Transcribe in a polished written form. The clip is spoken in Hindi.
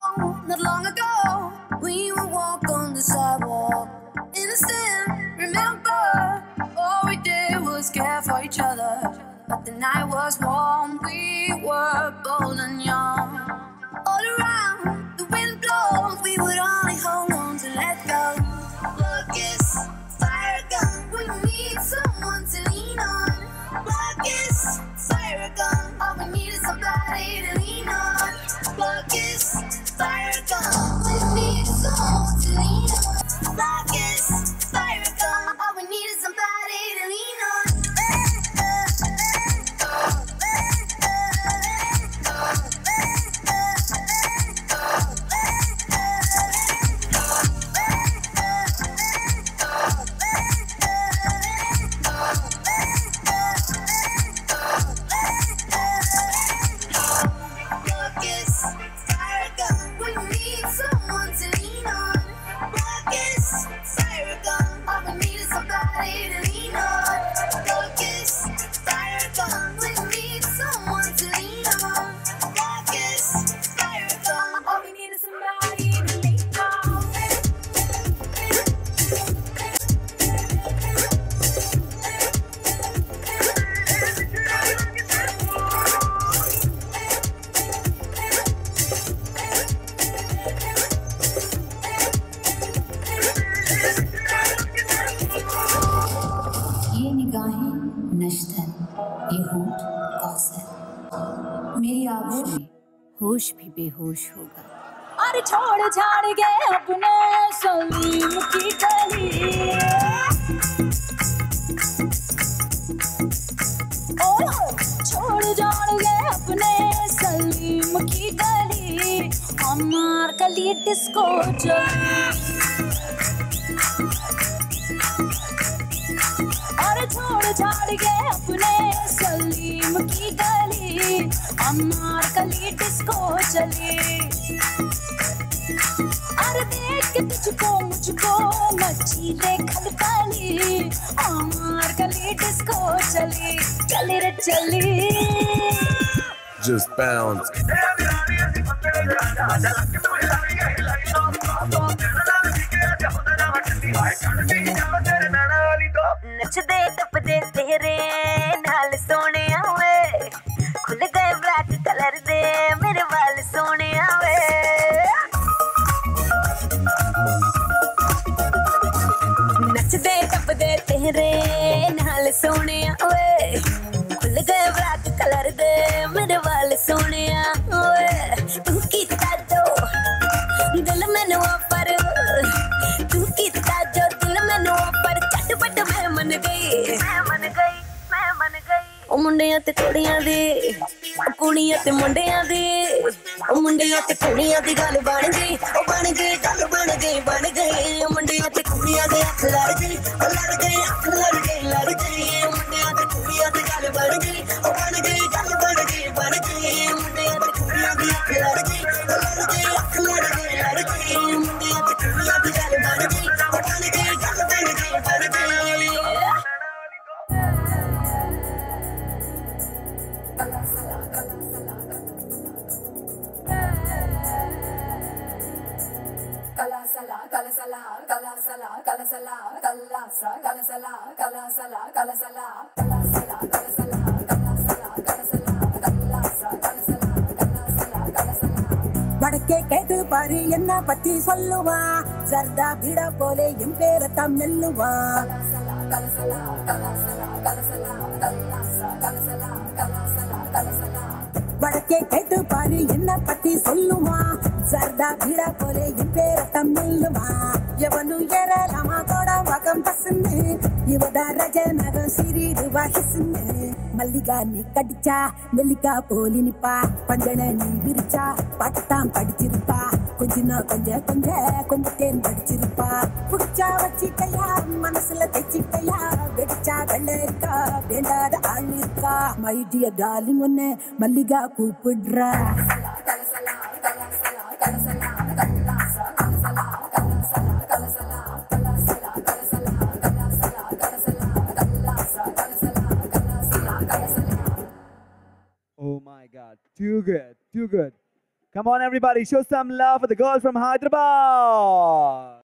Not long ago, we would walk on the sidewalk. Innocent, remember, all we did was care for each other. But the night was warm, we were bold and young. All around, the wind blows, we would only hold on to let go. Look, is fire gun, we need someone to lean on. Look, is fire gun, all we need is somebody to lean on. Look, is fire gun, we need someone to lean on. Look, is fire gun, all we need is somebody to lean on. होश भी बेहोश होगा। अरे छोड़ छाड़ के अपने सलीम की गली, छोड़ छाड़ के अपने सलीम की गली, हमार गली डिस्को चली। अरे छोड़ छाड़ के अपने सलीम की गली, हमार गली डिस्को चली। अरे देख के तुझको मुझको मची रे खलकाली, हमार गली डिस्को चली। चली रे चली, just bounce. नचदे टपदे तेरे नाल सोने आवे, खुल गए ब्लैक कलर दे मेरे वाल सोने आवे। नचदे टपदे तेरे नाल सोने आवे, खुल गए ब्लैक कलर दे मेरे वाल सोने आवे। तू कीता जो दिल मैनू पर, तू कीता जो दिल मैनू पर, झटपट मैं मन गई, मैं मन गई, मैं मन गई। ओ मुंडियां ते कुड़ियां दी, कुड़ियां ते मुंडियां दी, ओ मुंडियां ते कुड़ियां दी गल बन गई, ओ बन गई गल बन गई, बन गई। ओ मुंडियां ते कुड़ियां दे अख लड़ गई, ओ लड़ गई अख लड़ गई, लड़ गई। ओ मुंडियां ते कुड़ियां दी गल बन गई, ओ बन गई गल बन गई, बन गई। मुंडियां ते कुड़ियां दी अख लड़ गई, ओ लड़ गई अख लड़ गई, लड़ गई। मुंडियां ते कुड़ियां दी गल बन गई, ओ बन गई गल बन गई, बन गई। வடக்கே கேட்டு பாரு என்ன பத்தி சொல்லுவா, சர்தா பீடா போலே என் பேரத்தான் மெல்லுவா. வடக்கே கேட்டு பாரு என்ன பத்தி சொல்லுவா, சர்தா பீடா போலே என் பேரத்தான் மெல்லுவா. எவனு ஏறலாமா கோட வகம் பசுன்னு, இவதா ரஜ நகம் சிறிடுவா ஹிசுன்னு. மல்லிகா நீ கடிச்சா நெல்லிக்கா போலி நிப்பா, பஞ்சன நீ விரிச்சா பாட்டுத்தான் படிச்சிருப்பா. கொஞ்சனா கொஞ்ச கொஞ்ச கொஞ்சத்தேன் படிச்சிருப்பா. புடிச்சா வச்சிக்கையா மனசுல தைச்சிக்கையா, வெடிச்சா வெள்ள இருக்கா வேண்டாத ஆள் இருக்கா. மை டியர் டார்லிங் ஒன்னு மல்லிகா கூப்பிடுறா. Oh my God, too good, too good. Come on, everybody, show some love for the girls from Hyderabad.